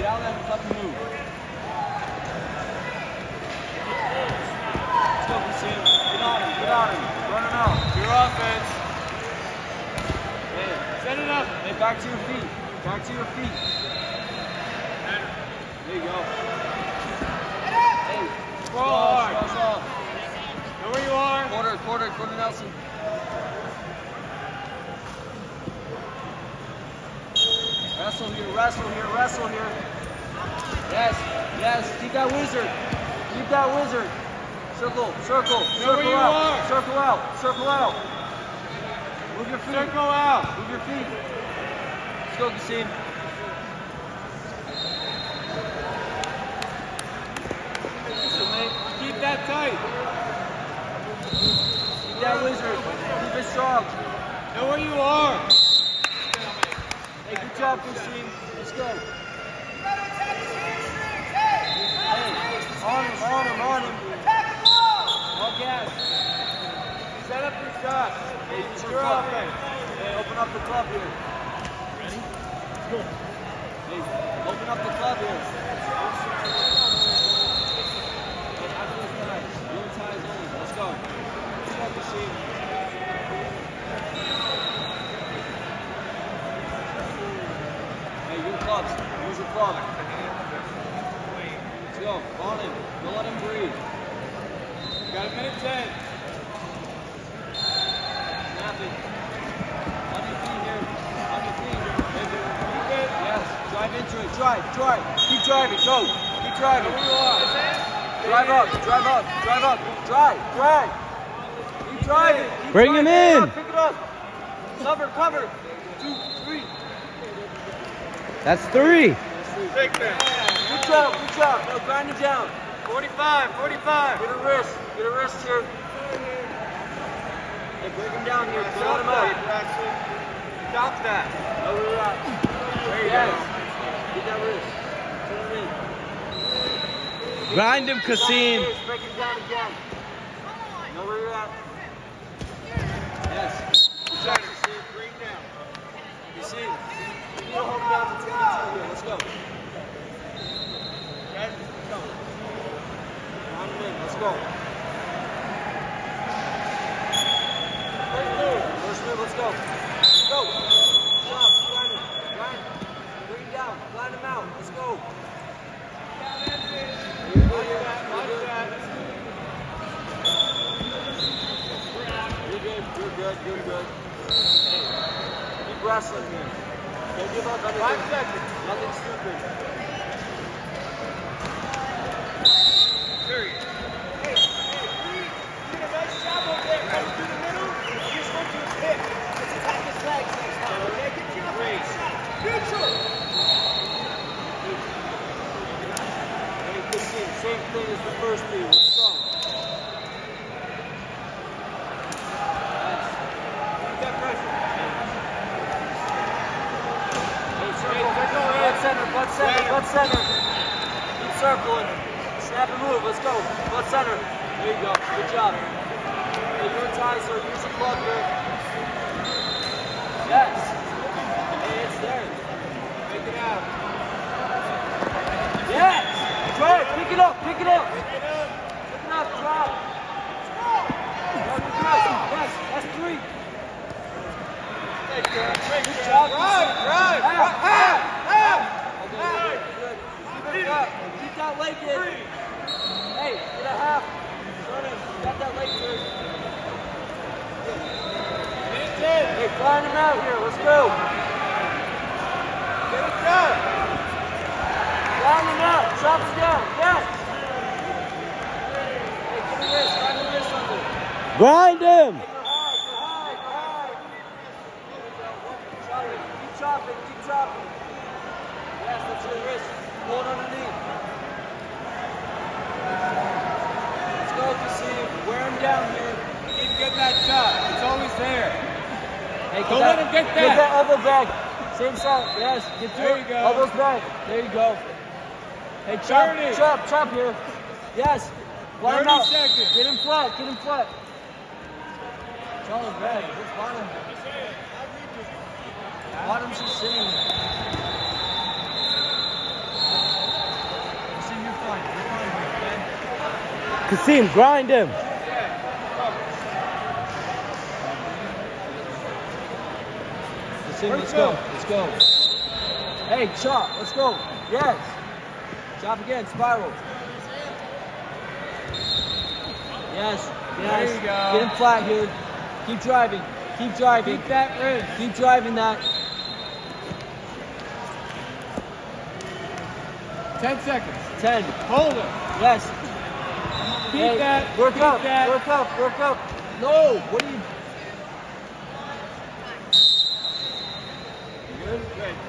Yell at him, let him move. Let's go, Christine. Get on him, run him out. Your offense. Hey, Set it up. hey, back to your feet. Back to your feet. There you go. Hey, Roll hard. cross off. Know where you are. Quarter Nelson. Wrestle here. Yes, keep that wizard. Circle where you out. are. Circle out. Move your feet. Circle out. Move your feet. Let's go, Cassine. Keep that tight. Keep that wizard. Keep it strong. Know where you are. Hey, good job, Cassine. Let's go. On him. All gas. Set up your shot. Hey, use Your your club. offense. Hey, open up the club here. Ready? Let's go. Hey, open up the club here. Your ties only. Let's go. Let's go, Cassine. Hey, your clubs. Use your club. Let's go. On him. Don't let him breathe. You got a minute 10. Snap it. On your feet here. Yes. Drive into it. Drive. Keep driving. Go. Keep driving. Know where you are. Drive up. Drive. Keep driving. Bring him in. Pick it up. Cover. 2, 3. That's 3. Take that. Good job. Now grind him down. 45. Get a wrist here. Hey, break him down here. Pull him out. Stop that. Over the rock. There you Yes. go. Get that wrist. Turn him in. Grind him, Cassine. Break him down again. Know where you're at. Yes. Good job, Cassine. Bring down. Cassine, you need to hold him down between the two here. Let's go. Okay. Go. Round him in. Let's go. First move. Let's go. Go. Stop. Grind him. Bring him down. Grind him out. Let's go. You're good. Hey, keep wrestling here. Don't give up anything. 5 seconds. Nothing stupid. Period. Hey, you did a nice job over there. Coming through the middle. You just went to his hip. Let's attack his legs next time, okay? Get your face shot. Neutral. Hey, Cassine, same thing as the first move. Let's go. Butt center. Keep circling. Snap and move. Let's go. Butt center. There you go. Good job. Hey, your ties are. Use the club here. Yes. Hey, it's there. Take it out. Yes. Try it. Pick it up. Pick it up. Drop. Yes. That's 3. Good job. Drive. Keep that leg in. Hey, get a half. Got that leg through. Hey, flying him out here. Let's go. Get it done. Flying him out. Chop him down. Yes. Hey, give me this. Grind the wrist under. Grind him. Hey, you're high. Keep chopping. Yes, that's your wrist. Hold underneath. Let's go, Cassine. Wear him down here. You need to get that shot. It's always there. Hey, Don't let him get that. Get that elbow back. Same side. Yes. Get There you go. Elbows back. There you go. Hey, chop here. Yes. Fly him 30 out. seconds. Get him flat. Charles back. What's bottom? Bottom's just sitting. Kasim, grind him. Kasim, let's go. Let's go. Hey, chop. Let's go. Yes. Chop again. Spiral. Yes. Yes. There you go. Get him flat here. Keep driving. Keep driving. Keep that wrist. Keep driving that. 10 seconds. 10. Hold it. Yes. Keep Hey, that. Work keep up. that. Work up. Work up. No. What are you? Good.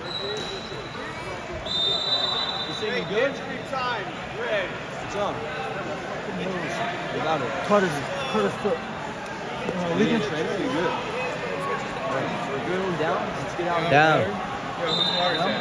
You good? Injury time. Red. Jump. You got it. Cut his foot. We can train it. You're good. Alright, we're good. We're down. Let's get out. Down. Yo, who's Lars at?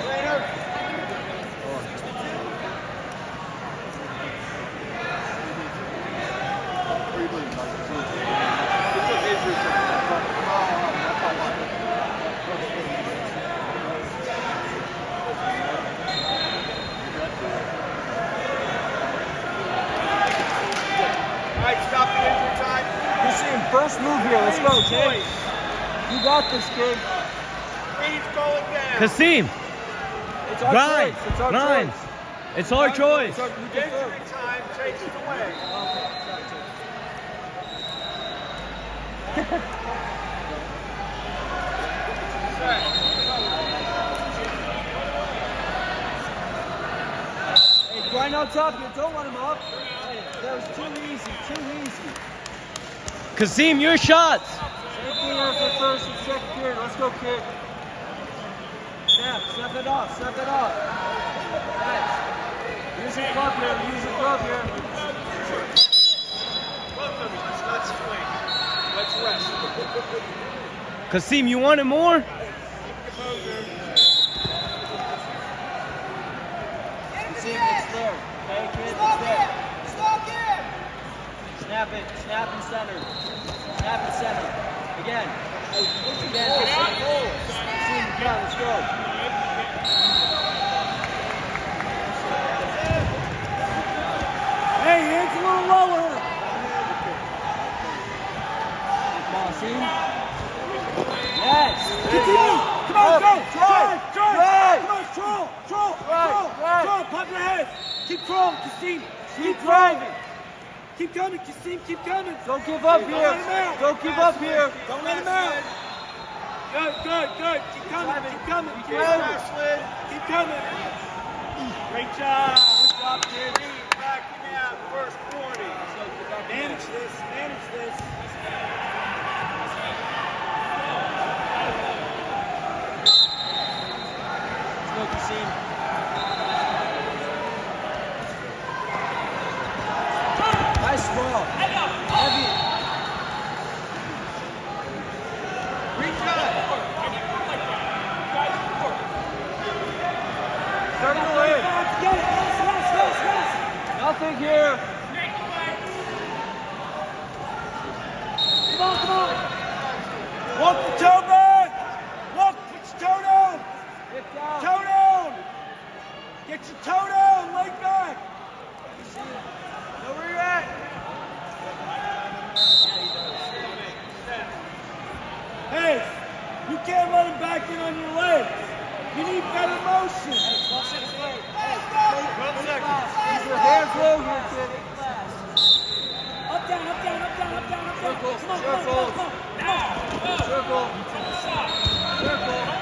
Alright, stop the injury time. First move here. Let's go, kid. You got this, kid. Freeze going down. Kasim, It's our grind. choice. It's our Grind. choice. It's our choice. It's our, you can Injury first. time takes it away. Hey, grind on top here. Don't let him up. Hey, that was too easy. Too easy. Kasim, your shots. Same thing as the first and second period. Let's go, kid. Snap. Snap it off. Snap it off. Nice. Use your glove here. Use your glove here. Let's swing. Let's rest. Kasim, you want it more? See if it's there. Okay, kid, it's there. Snap it. Snap and center. Snap and center. Again. Again. See, come on, let's go. Hey, hands a little lower. Come on, see? Yes. Continue. Come on, go. Drive. Drive. Come on, troll. Drive. Pop your head. Keep trolling, Kasim. Keep driving. Keep coming, Kasim. Keep coming. Don't give up Don't here. let him out. Don't give up here. Don't let him out. Good. Keep coming. Keep coming. Keep driving. Keep coming. Great job. Good job, kid. Backing out. First 40. Manage this. Let's go, Kasim. Nice ball. Heavy. Circle in. Nothing here. Come on. Walk the toe back. Put your toe down. Get down. Toe down. Get your toe down. Leg back. Know where you're at. Hey, you can't let him back in on your legs. You need better motion. 12 seconds. Keep your hands low here, kid. Up, down. Circle. Come on. Circle.